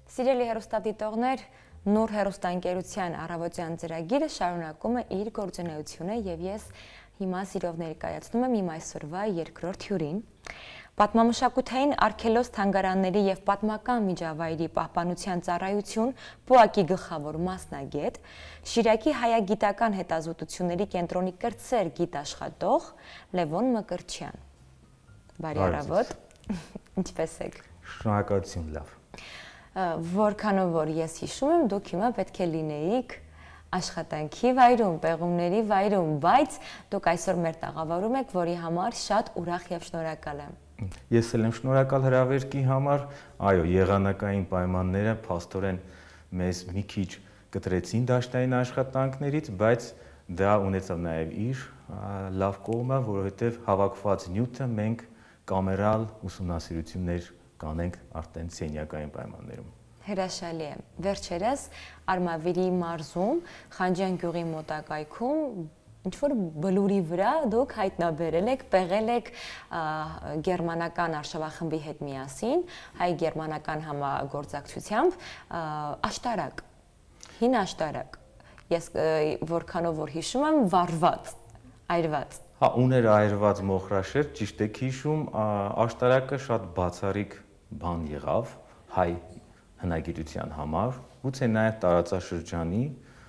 Սիրելի հեռուստադիտողներ, նոր հեռուստաընկերության առավոտյան ծրագիրը շարունակում է իր գործունեությունը եւ ես հիմա սիրով ներկայացնում եմ իմ այսօրվա երկրորդ հյուրին։ Պատմամշակութային արգելոց թանգարանների եւ պատմական միջավայրի պահպանության ծառայություն ՊՈԱԿ-ի գլխավոր մասնագետ, Շիրակի հայագիտական հետազոտությունների կենտրոնի կրտսեր գիտաշխատող Լևոն Մկրտչյան։ Բարի առավոտ։ Ինչպե՞ս եք։ Շնորհակալություն, լավ։ Որքանով որ ես հիշում եմ, դուք հիմա պետք է լինեիք աշխատանքի վայրում, պեղումների վայրում, բայց դուք այսօր մեր տաղավարում եք, որի համար շատ ուրախ եւ շնորհակալ եմ։ Ես էլ եմ շնորհակալ հրավերքի համար։ Այո, եղանակային պայմանները փաստորեն մեզ մի քիչ կտրեցին դաշտային աշխատանքներից, բայց դա ունեցավ նաեւ իր լավ կողմը, որովհետեւ հավաքված նյութը մենք կամերալ ուսումնասիրություններ կանենք արդեն սենյակային պայմաններում։ Հրաշալի է։ Վերջերս Արմավիրի մարզում Խանջյան գյուղի մոտակայքում ինչ-որ բլուրի վրա դուք հայտնաբերել եք, պեղել եք գերմանական արշավախմբի հետ միասին, հայ-գերմանական համագործակցությամբ աշտարակ, հին աշտարակ։ Ես որքանով որ հիշում եմ, վառված, այրված։ Հա, ուներ այրված մոխրաշերտ, ճիշտ եք հիշում, աշտարակը շատ բացառիկ բան եղավ հայ հնագիտության համար, գուցե նաև տարածաշրջանի,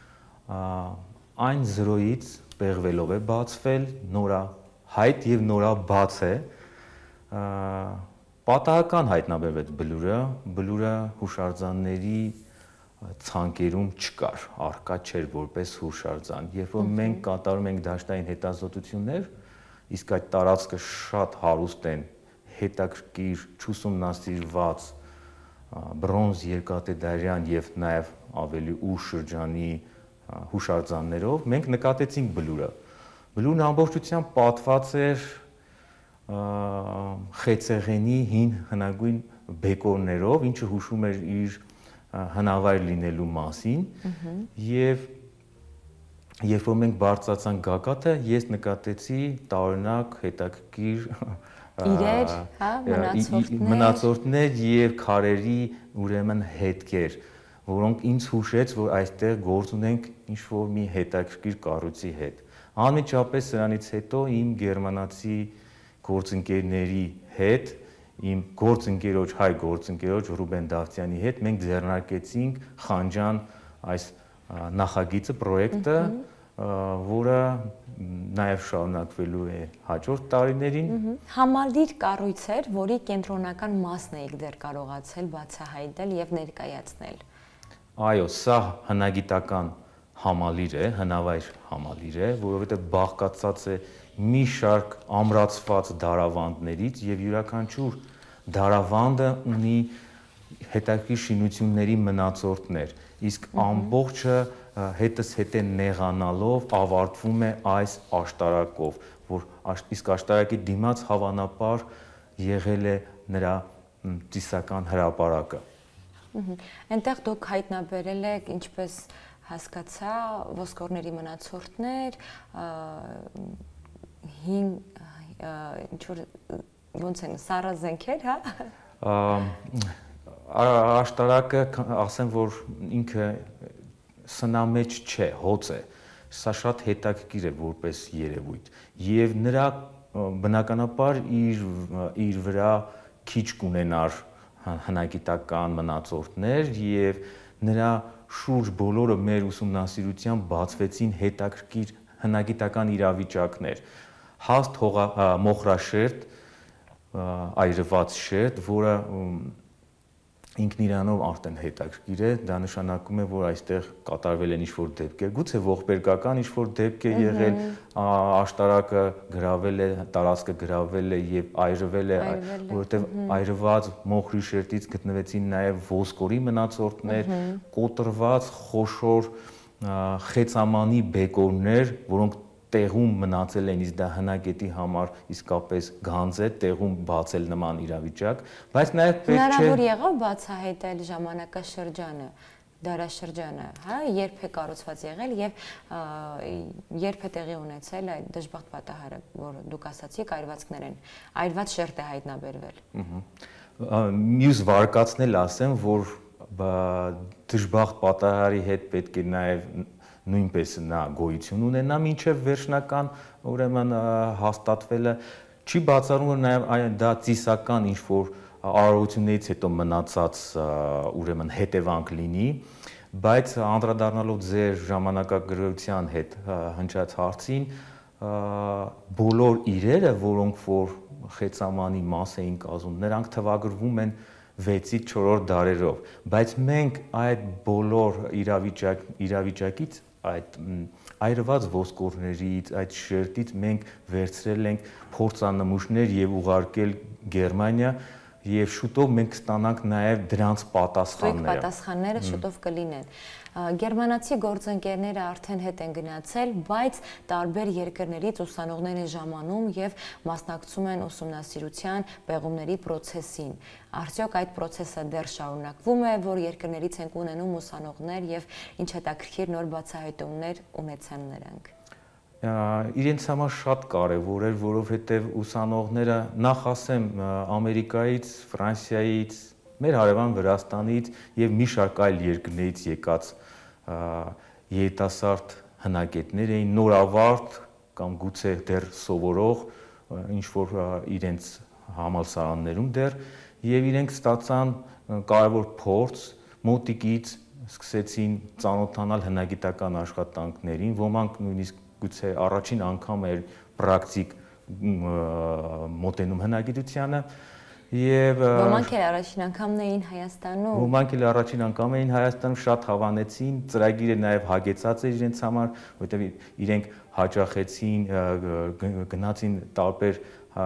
այն զրոյից պեղվելով է բացվել, նորահայտ եւ նորաբաց է, պատահական հայտնաբերվեց բլուրը հուշարձանների ցանկերում չկար, առկա չէր որպես հուշարձան, երբ որ մենք կատարում ենք դաշտային հետազոտություններ, իսկ այդ տարածքը շատ հարուստ են հետաքրքիր չուսումնասիրված բրոնզ երկաթեդարյան եւ նաեւ ավելի ուշ շրջանի հուշարձաններով մենք նկատեցինք բլուրը։ Բլուրն ամբողջությամբ պատված էր խեցեղենի հին հնագույն բեկորներով, ինչը հուշում էր իր հնավայր լինելու մասին եւ երբ որ մենք բարձրացանք գագաթը, ես նկատեցի տարօրինակ հետաքրքիր իրեր, հա, մնացորդներ եւ քարերի ուրեմն հետքեր, որոնք ինձ հուշեց, որ այստեղ գործ ունենք ինչ-որ մի հետաքրքիր կառույցի հետ։ Անմիջապես սրանից հետո իմ գերմանացի գործընկերների հետ, իմ գործընկերոջ, հայ գործընկերոջ Ռուբեն Դավթյանի հետ մենք ձեռնարկեցինք Խանջան այս նախագիծը, պրոյեկտը, որը նաև շարունակվելու է հաջորդ տարիներին։ Համալիր կառույց էր, որի կենտրոնական մասն եք դեռ կարողացել բացահայտել եւ ներկայացնել։ Այո, սա հնագիտական համալիր է, հնավայր համալիր է, որովհետեւ բաղկացած է մի շարք ամրացված դարավանդներից եւ յուրաքանչյուր դարավանդը ունի հետաքրքիր շինությունների մնացորդներ, իսկ ամբողջը հետս հետե նեղանալով ավարտվում է այս աշտարակով, որ իսկ աշտարակի դիմաց հավանաբար եղել է նրա ծիսական հրապարակը։ Այնտեղ դուք հայտնաբերել եք, ինչպես հասկացա, ոսկորների մնացորդներ, հին ինչ-որ ոնց են սառազենքեր, հա։ Աշտարակը, ասեմ, որ ինքը սնամեջ չէ, հոծ է, սա շատ հետաքրքիր է որպես երևույթ եւ նրա բնականաբար իր վրա քիչ կունենար հնագիտական մնացորդներ եւ նրա շուրջ բոլորը մեր ուսումնասիրությամբ բացվեցին հետաքրքիր հնագիտական իրավիճակներ, հաստ մոխրաշերտ, այրված շերտ, որը ինքն իրանով արդեն հետաքրքիր է, դա նշանակում է, որ այստեղ կատարվել են ինչ-որ դեպքեր, գուցե ողբերգական ինչ-որ դեպք է եղել, աշտարակը գրավել է, տարածքը գրավել է եւ այրվել է, որովհետեւ այրված մոխրի շերտից գտնվեցին նաեւ ոսկորի մնացորդներ, կոտրված խոշոր խեցամանի բեկորներ, որոնք տեղում մնացել են, իսկ դա հնագետի համար իսկապես գանձ է, տեղում բացել նման իրավիճակ, բայց նաև պետք չէ հնարավոր եղավ բացահայտել ժամանակաշրջանը, դարաշրջանը, հա, երբ է կառուցված եղել եւ երբ է տեղի ունեցել այդ դժբախտ պատահարը, որ դուք ասացիք այրվածքներ են, այրված շերտ է հայտնաբերվել։ Մյուս վարկածն էլ ասեմ, որ դժբախտ պատահարի հետ պետք է նաև նույնպես նա գոյություն ունենա մինչև վերջնական ուրեմն հաստատվելը չի բացառում որ նաև դա ծիսական ինչ որ արարողություններից հետո մնացած ուրեմն հետևանք լինի բայց անդրադառնալով ձեր ժամանակագրության հետ հնչած հարցին բոլոր իրերը որոնք որ խեցամանի մաս էին կազմում նրանք թվագրվում են 6-ից 4-րդ դարերով, բայց մենք այդ բոլոր իրավիճակից, այդ այրված ոսկորներից, այդ շերտից մենք վերցրել ենք փորձանմուշներ եւ ուղարկել Գերմանիա եւ շուտով մենք կստանանք նաեւ դրանց պատասխանները։ Ստույգ պատասխանները շուտով կլինեն։ Գերմանացի գործընկերները արդեն հետ են գնացել, բայց տարբեր երկրներից ուսանողներ են ժամանում եւ մասնակցում են ուսումնասիրության պեղումների process-ին։ Արդյոք այդ process-ը դեռ շարունակվում է, որ երկրներից են ունենում ուսանողներ եւ ինչ հետաքրքիր նոր բացահայտումներ ունեցան նրանք։ Իրենց համար շատ կարևոր էր, որովհետեւ ուսանողները նախ ասեմ Ամերիկայից, Ֆրանսիայից, մեր հարևան Վրաստանից եւ մի շարք այլ երկրներից եկած երիտասարդ հնագետներ էին նորավարտ կամ գուցե դեռ սովորող ինչ որ իրենց համալսարաններում դեռ եւ իրենք ստացան կարևոր փորձ մոտիկից սկսեցին ծանոթանալ հնագիտական աշխատանքներին ոմանք նույնիսկ գուցե առաջին անգամ էր պրակտիկ մոտենում հնագիտությանը եւ ոմանք էլ առաջին անգամն էին Հայաստանում ոմանք էլ առաջին անգամ էին Հայաստանում շատ հավանեցին ծրագիրը նաեւ հագեցած էր իրենց համար որտեղ իրենք հաճախեցին գնացին տարբեր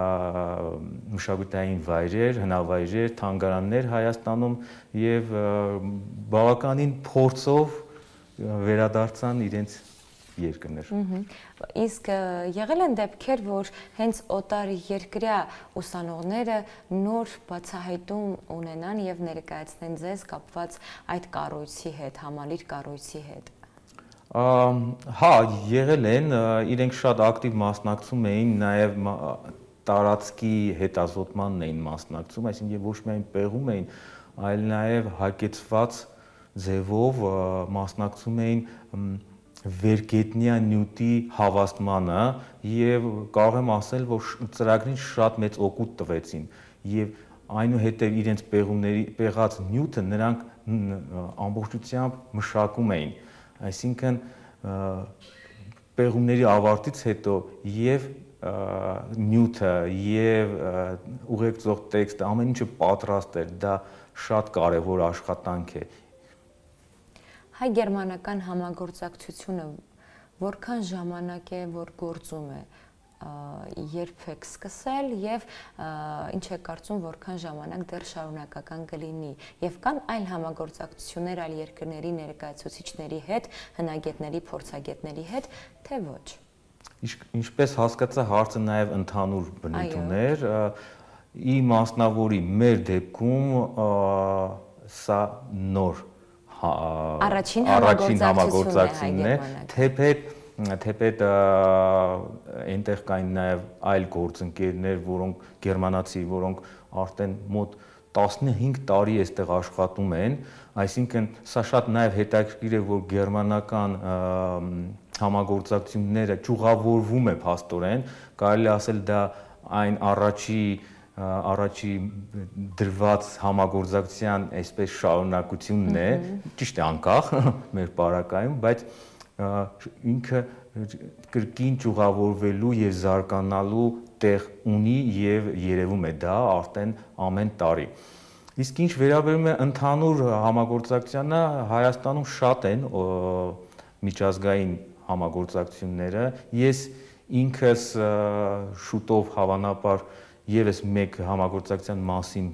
մշակութային վայրեր, հնավայրեր, թանգարաններ Հայաստանում եւ բավականին փորձով վերադարձան իրենց երկրներ։ Իսկ եղել են դեպքեր, որ հենց օտար երկրյա ուսանողները նոր բացահայտում ունենան եւ ներկայացնեն ձեզ կապված այդ կառույցի հետ, համալիր կառույցի հետ։ Հա, եղել են, իրենք շատ ակտիվ մասնակցում էին, նաեւ տարածքի հետազոտմանն էին մասնակցում, այսինքն ոչ միայն պեղում էին, այլ նաեւ հակեցված ձևով մասնակցում էին վերգետնյա նյութի հավաստմանը եւ կարող եմ ասել, որ ծրագրին շատ մեծ օգուտ տվեցին եւ այնուհետեւ իրենց պեղած նյութը նրանք ամբողջությամբ մշակում էին, այսինքն պեղումների ավարտից հետո եւ նյութը եւ ուղեկցող տեքստը ամեն ինչը պատրաստ էր, դա շատ կարեւոր աշխատանք է։ Հայ-գերմանական համագործակցությունը որքան ժամանակ է, որ գործում է, երբ եք սկսել եւ ինչ է կարծում, որքան ժամանակ դեռ շարունակական կլինի եւ կան այլ համագործակցություններ այլ երկրների ներկայացուցիչների հետ, հնագետների, փորձագետների հետ, թե ոչ։ Ինչպես հասկացա, հարցը նաեւ ընդհանուր բնույթ ուներ, իմ մասնավորի մեր դեպքում սա նոր առաջին համագործակցությունն է, թեպետ այնտեղ կային նաև այլ գործընկերներ, որոնք գերմանացի, որոնք արդեն մոտ 15 տարի այստեղ աշխատում են, այսինքն սա շատ նաև հետաքրքիր է, որ գերմանական համագործակցությունները ճյուղավորվում է փաստորեն, կարելի ասել դա այն առաջի դրված համագործակցության այսպես շարունակությունն է, ճիշտ է անկախ մեր պարակայում, բայց ինքը կրկին ճյուղավորվելու եւ զարգանալու տեղ ունի եւ երևում է դա արդեն ամեն տարի։ Իսկ ինչ վերաբերում է ընդհանուր համագործակցությանը, Հայաստանում շատ են միջազգային համագործակցությունները, ես ինքս շուտով հավանաբար եւս մեկ համագործակցության մասին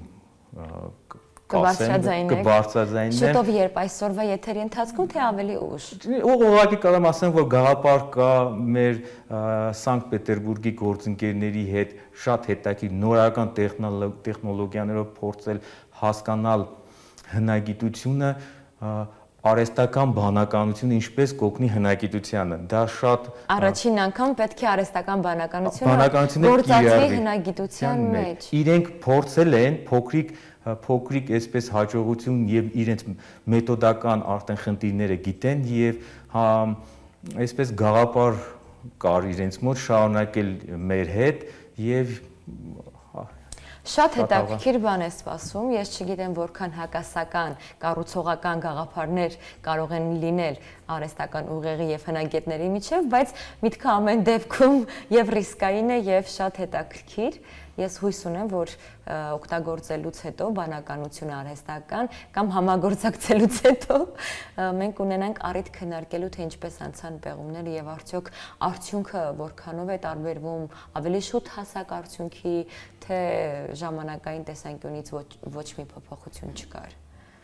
կբարձրաձայնեմ։ Շուտով երբ այսօրվա եթերի ընթացքում թե ավելի ուշ։ Ուղղակի կարող եմ ասեմ, որ գաղափար կա մեր Սանկտ Պետերբուրգի գործընկերների հետ շատ հետաքրքիր նորական տեխնոլոգիաներով փորձել հասկանալ հնագիտությունը արհեստական բանականությունը ինչպես կօգնի հնագիտությանը։ Դա շատ Առաջին անգամ պետք է արհեստական բանականությունը գործածվի հնագիտության մեջ։ Իրենք փորձել են փոքրիկ այսպես հաջողություն եւ իրենց մեթոդական արդեն խնդիրները գիտեն եւ այսպես գաղափար կար իրենց մոտ շարունակել մեր հետ եւ Շատ հետաքրքիր բան է սպասում, ես չգիտեմ որքան հակասական, կառուցողական գաղափարներ կարող են լինել արհեստական ուղեղի եւ հնագետների միջեւ, բայց միտքը ամեն դեպքում եւ ռիսկային է եւ շատ հետաքրքիր։ Ես հույս ունեմ, որ օգտագործելուց հետո բանականությունը արհեստական կամ համագործակցելուց հետո մենք ունենանք առիթ քննարկելու թե ինչպես անցան պեղումները եւ արդյոք արդյունքը որքանով է տարբերվում ավելի շուտ հասակ արդյունքի, թե ժամանակային տեսանկյունից ոչ մի փոփոխություն չկար։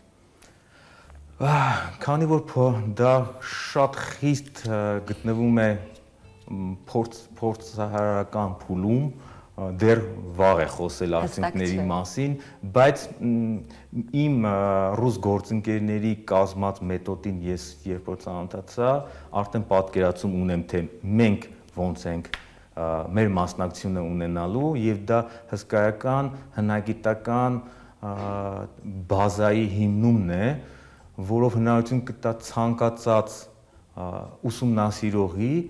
Քանի որ դա շատ խիստ գտնվում է փորձահարական փուլում, դեռ վաղ է խոսել արդյունքների մասին, բայց իմ ռուս գործընկերների կազմած մեթոդին ես երբ որ ծանոթացա, արդեն պատկերացում ունեմ, թե մենք ոնց ենք մեր մասնակցությունը ունենալու եւ դա հսկայական հնագիտական բազայի հիմնումն է, որով հնարավորություն կտա ցանկացած ուսումնասիրողի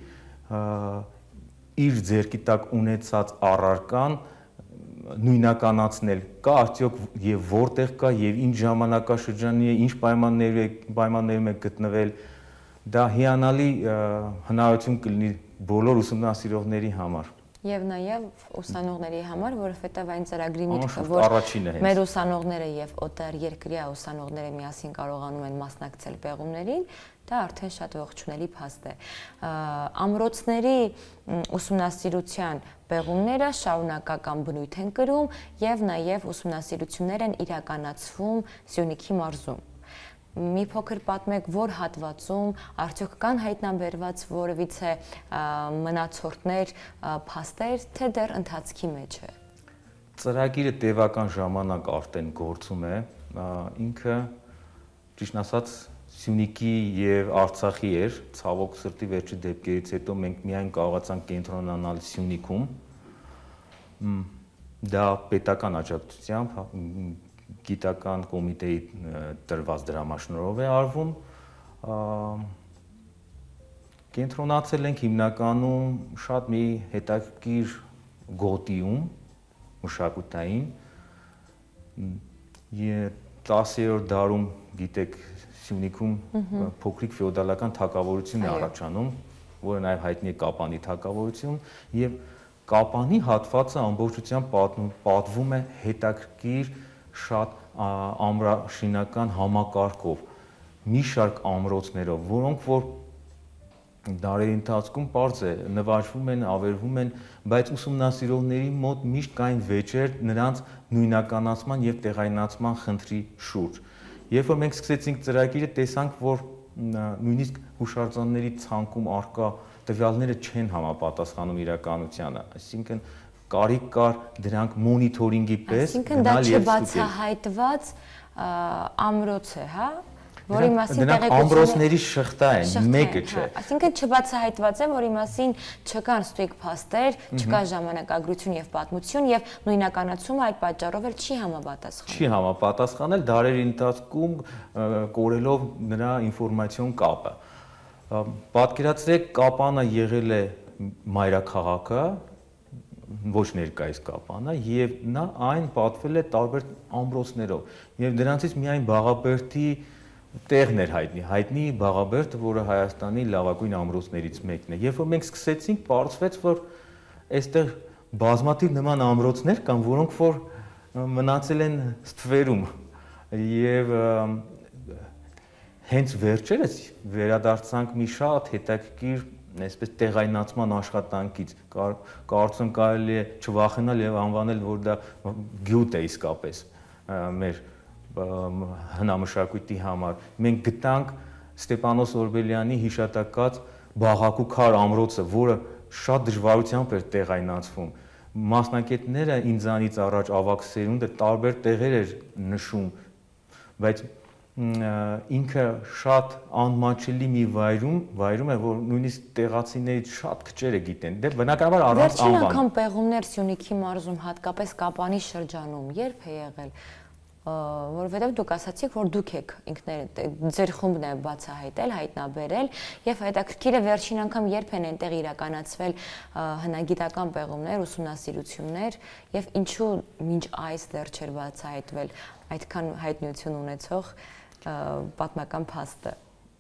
իր ձեռքի տակ ունեցած առարկան նույնականացնել կա արդյոք եւ որտեղ կա եւ ինչ ժամանակաշրջանի է, ինչ պայմաններում է գտնվել, դա հիանալի հնարավորություն կլինի բոլոր ուսումնասիրողների համար։ Եվ նաև ուսանողների համար, որովհետև այն ծրագրի միտքը, որ մեր ուսանողները եւ օտար երկրյա ուսանողները միասին կարողանում են մասնակցել պեղումներին, դա արդեն շատ ողջունելի փաստ է։ Ամրոցների ուսումնասիրության պեղումները շարունակական բնույթ են կրում եւ նաև ուսումնասիրություններ են իրականացվում Սյունիքի մարզում։ Մի փոքր պատմեք, որ հատվածում արդյոք կան հայտնաբերված որևիցե մնացորդներ, փաստեր, թե դեռ ընթացքի մեջ է։ Ծրագիրը տևական ժամանակ արդեն գործում է, ինքը ճիշտ ասած Սյունիքի եւ Արցախի էր, ցավոք սրտի վերջի դեպքերից հետո մենք միայն կարողացանք կենտրոնանալ Սյունիքում։ Դա պետական աջակցությամբ գիտական կոմիտեի տրված դրամաշնորհով է արվում, կենտրոնացել ենք հիմնականում շատ մի հետաքրքիր գոտիում, մշակութային, 10-րդ դարում գիտեք Սյունիքում փոքրիկ ֆեոդալական թագավորություն է առաջանում, որը նաև հայտնի է Կապանի թագավորություն, եւ Կապանի հատվածը ամբողջությամբ պատվում է հետաքրքիր շատ ամրաշինական համակարգով, մի շարք ամրոցներով, որոնք որ դարերի ընթացքում պարզ է նվաճվում են, ավերվում են, բայց ուսումնասիրողների մոտ միշտ կային վեճեր նրանց նույնականացման եւ տեղայնացման խնդրի շուրջ։ Երբ որ մենք սկսեցինք ծրագիրը, տեսանք, որ նույնիսկ հուշարձանների ցանկում արկա տվյալները չեն համապատասխանում իրականությանը, այսինքն կարիք կար դրանք մոնիթորինգի պես գնալ եւ չբացահայտված ամրոց է, հա, որի մասին տեղեկությունները ամրոցների շղթա են, մեկը չէ։ Այսինքն չբացահայտված է, որի մասին չկան ստույգ փաստեր, չկա ժամանակագրություն եւ պատմություն եւ նույնականացումը այդ պատճառով էլ չի համապատասխանել։ Չի համապատասխանել դարերի ընթացքում կորելով նրա ինֆորմացիոն կապը։ Պատկերացրեք, Կապանը եղել է մայրաքաղաքը, ոչ ներկայիս Կապանը, եւ նա այն պատվել է տարբեր ամրոցներով եւ դրանցից միայն Բաղաբերդի տեղն էր հայտնի Բաղաբերդը, որը Հայաստանի լավագույն ամրոցներից մեկն է։ Երբ որ մենք սկսեցինք, պարզվեց, որ այստեղ բազմաթիվ նման ամրոցներ կան, որոնք որ մնացել են ստվերում եւ հենց վերջերս վերադարձանք մի շատ հետաքրքիր այսպես տեղայնացման աշխատանքից, կարծում կարելի է չվախենալ եւ անվանել, որ դա գյուտ է իսկապես մեր հնամշակույթի համար։ Մենք գտանք Ստեփանոս Օրբելյանի հիշատակած Բաղակու քար ամրոցը, որը շատ դժվարությամբ էր տեղայնացվում։ Մասնակիցները ինձանից առաջ ավագ սերունդը տարբեր տեղեր էր նշում, բայց ինքը շատ անմաչելի մի վայրում է, որ նույնիսկ տեղացիներից շատ քչերը գիտեն։ Դե բնականաբար առանց Վերջին անվան։ անգամ պեղումներ Սյունիքի մարզում, հատկապես Կապանի շրջանում, երբ է եղել, որովհետև դուք ասացիք, որ դուք եք ձեր խումբն է բացահայտել, հայտնաբերել, եւ հետաքրքիր է վերջին անգամ երբ են այնտեղ իրականացվել հնագիտական պեղումներ, ուսումնասիրություններ եւ ինչու մինչ այս դեռ չէր բացահայտվել այդքան հայտնիություն ունեցող պատմական փաստը։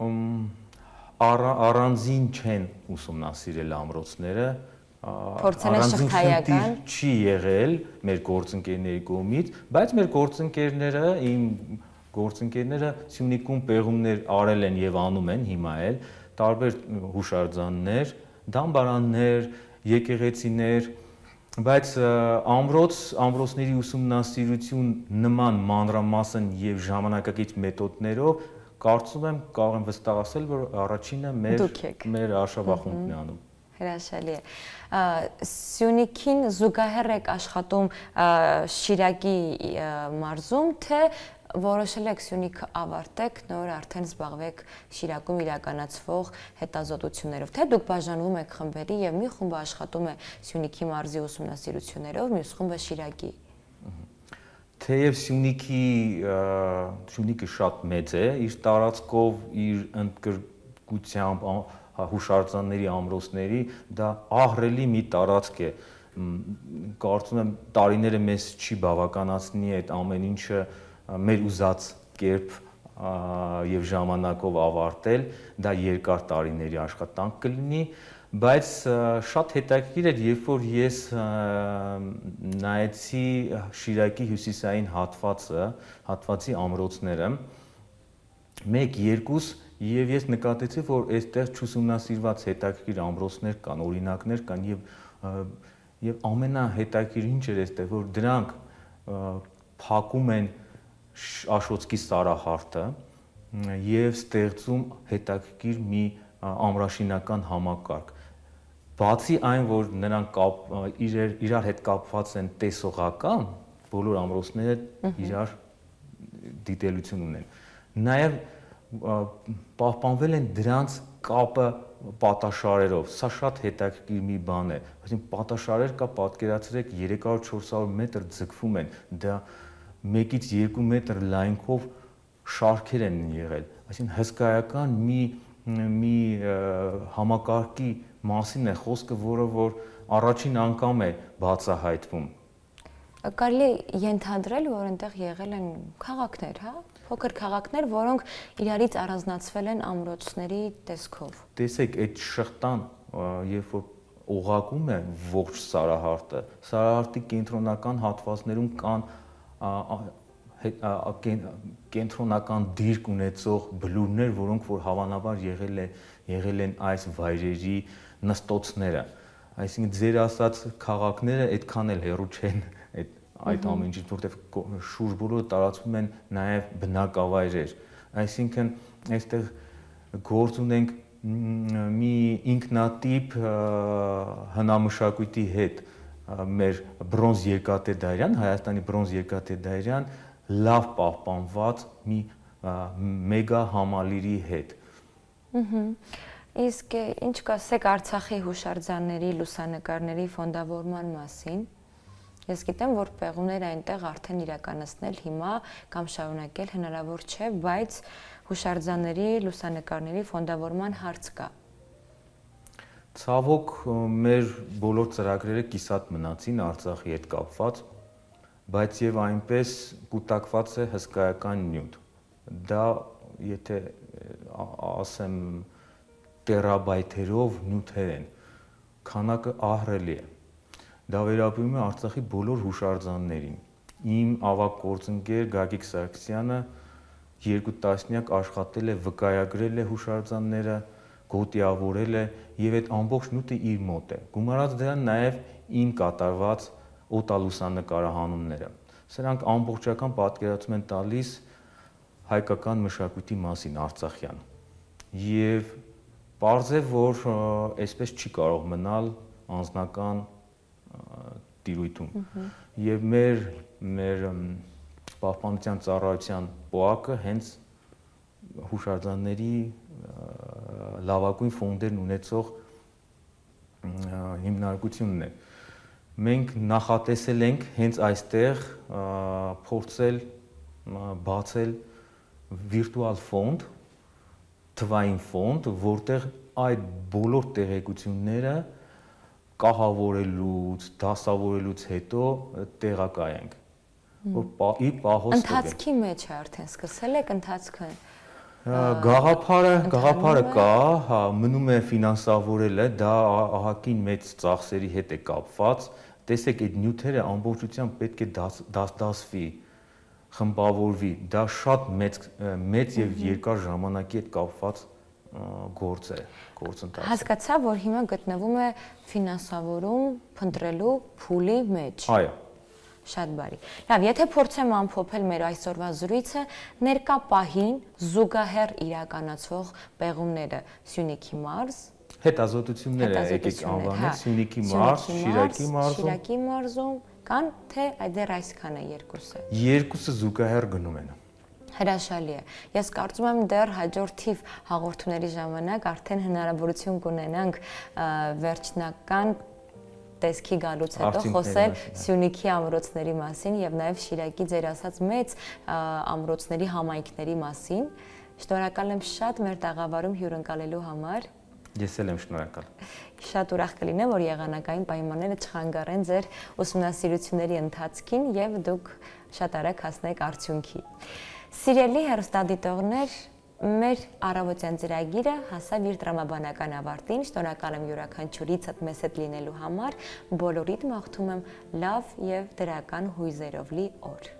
Առանձին չեն ուսումնասիրել ամրոցները, Փորձել են շղթայական չի եղել մեր գործընկերների կողմից, բայց մեր գործընկերները, իմ գործընկերները Սյունիքում պեղումներ արել են եւ անում են հիմա էլ, տարբեր հուշարձաններ, դամբարաններ, եկեղեցիներ, բայց ամրոցների ուսումնասիրություն նման մանրամասն եւ ժամանակակից մեթոդներով կարծում եմ կարող եմ վստահ ասել, որ առաջինը մեր արշավախումբն է անում։ Հրաշալի է։ Սյունիքին զուգահեռ եք աշխատում Շիրակի մարզում, թե որոշել եք Սյունիքը ավարտեք, նոր արդեն զբաղվեք Շիրակում իրականացվող հետազոտություններով, թե դուք բաժանվում եք խմբերի եւ մի խումբը աշխատում է Սյունիքի մարզի ուսումնասիրություններով, մյուս խումբը Շիրակի։ Թեև Սյունիքը շատ մեծ է, իր տարածքով, իր ընդգրկությամբ հուշարձանների, ամրոցների, դա ահռելի մի տարածք է, կարծում եմ տարիները մեզ չի բավականացնի այդ ամեն ինչը մեր ուզած կերպ եւ ժամանակով ավարտել, դա երկար տարիների աշխատանք կլինի, բայց շատ հետաքրքիր էր, երբ որ ես նայեցի Շիրակի հյուսիսային հատվածի ամրոցները, 1-2 Եվ ես նկատեցի, որ այստեղ չուսումնասիրված հետաքրքիր ամրոցներ կան, օրինակներ կան եւ ամենահետաքրքիրը ինչ էր այստեղ, որ դրանք փակում են Աշոտսկի սարահարթը եւ ստեղծում հետաքրքիր մի ամրաշինական համակարգ։ Բացի այն, որ նրանք իրար հետ կապված են տեսողական, բոլոր ամրոցները իրար դիտելություն ունեն։ Նաեւ պահպանվել են դրանց կապը պատաշարերով։ Սա շատ հետաքրքիր մի բան է։ Այսինքն պատաշարեր կա, պատկերացրեք 300-400 մետր ձգվում են, դա 1-ից 2 մետր լայնքով շարքեր են եղել։ Այսինքն հսկայական մի համակարգի մասին է խոսքը, որը որ առաջին անգամ է բացահայտվում։ Կարելի է ենթադրել, որ այնտեղ եղել են քաղաքներ, հա? Փոքր քաղաքներ, որոնք իրարից առանձնացվել են ամրոցների տեսքով։ Տեսեք, այդ շղթան, երբ որ օղակում է ողջ սարահարթը, սարահարթի կենտրոնական հատվածներում կան կենտրոնական դիրք ունեցող բլուրներ, որոնք որ հավանաբար եղել են այս վայրերի նստոցները։ Այսինքն ձեր ասած քաղաքները այդքան էլ հեռու չեն այդ ամեն ինչից, որտեղ շուրջ բոլորը տարածվում են նաև բնակավայրեր։ Այսինքն այստեղ գործ ունենք մի ինքնատիպ հնամշակույթի հետ մեր բրոնզ երկաթե դարյան, Հայաստանի բրոնզ երկաթե դարյան լավ պահպանված մի մեգա համալիրի հետ։ Իսկ ինչ կասեք Արցախի հուշարձանների, լուսանկարների ֆոնդավորման մասին։ Ես գիտեմ, որ պեղումները այնտեղ արդեն իրականացնել հիմա կամ շարունակել հնարավոր չէ, բայց հուշարձանների, լուսանկարների ֆոնդավորման հարց կա։ Ցավոք մեր բոլոր ծրագրերը կիսատ մնացին Արցախի հետ կապված, բայց եւ այնպես կուտակված է հսկայական նյութ։ Դա եթե ասեմ տերաբայթերով նյութեր են, քանակը ահռելի է։ Դա վերաբերում է Արցախի բոլոր հուշարձաններին։ Իմ ավագ գործընկեր Գագիկ Սարգսյանը 2 տասնյակ աշխատել է, վկայագրել է հուշարձանները, գոտիավորել է եւ այդ ամբողջ նյութը իր մոտ է։ Գումարած դրան նաեւ ին կատարված օտալուսանկարահանումները։ Սրանք ամբողջական պատկերացում են տալիս հայկական մշակույթի մասին արցախյան։ Եվ պարզ է, որ այսպես չի կարող մնալ անձնական տիրույթում։ Եվ մեր պահպանության ծառայության ՊՕԱԿ-ը հենց հուշարձանների լավագույն ֆոնդերն ունեցող հիմնարկությունն է։ Մենք նախատեսել ենք հենց այստեղ փորձել բացել վիրտուալ ֆոնդ, թվային ֆոնդ, որտեղ այդ բոլոր տեղեկությունները կահավորելուց, դասավորելուց հետո տեղակայենք, որ ի պահոց ընթացքի մեջ է արդեն սկսել եք ընթացքը։ Գաղափարը կա, հա, մնում է ֆինանսավորելը, դա ահագին մեծ ծախսերի հետ է կապված։ Տեսեք, այդ նյութերը ամբողջությամբ պետք է դասվի, խմբավորվի, դա շատ մեծ եւ երկար ժամանակի հետ կապված գործ է, գործընթաց։ Հասկացա, որ հիմա գտնվում է ֆինանսավորում փնտրելու փուլի մեջ։ Այո։ Շատ բարի։ Լավ, եթե փորձեմ ամփոփել մեր այսօրվա զրույցը, ներկա պահին զուգահեռ իրականացվող պեղումները Սյունիքի մարզ, հետազոտությունները եկեք անվանենք Սյունիքի մարզ, Շիրակի մարզում կան, թե դեռ այսքան է երկուսը։ Երկուսը զուգահեռ գնում են։ Հրաշալի է։ Ես կարծում եմ դեռ հաջորդ թիվ հաղորդումների ժամանակ արդեն հնարավորություն կունենանք վերջնական տեսքի գալուց հետո խոսել Սյունիքի ամրոցների մասին եւ նաեւ Շիրակի ձեր ասած մեծ ամրոցների համայնքների մասին։ Շնորհակալ եմ շատ մեր տաղավարում հյուրընկալելու համար։ Ես էլ եմ շնորհակալ։ Շատ ուրախ կլինեմ, որ եղանակային պայմանները չխանգարեն ձեր ուսումնասիրությունների ընթացքին եւ դուք շատ արագ հասնեք արդյունքի։ Սիրելի հեռուստադիտողներ, մեր առավոտյան ծրագիրը հասավ իր տրամաբանական ավարտին։ Շնորհակալ եմ յուրաքանչյուրիցդ մեզ հետ լինելու համար։ Բոլորիդ մաղթում եմ լավ եւ դրական հույզերով լի օր։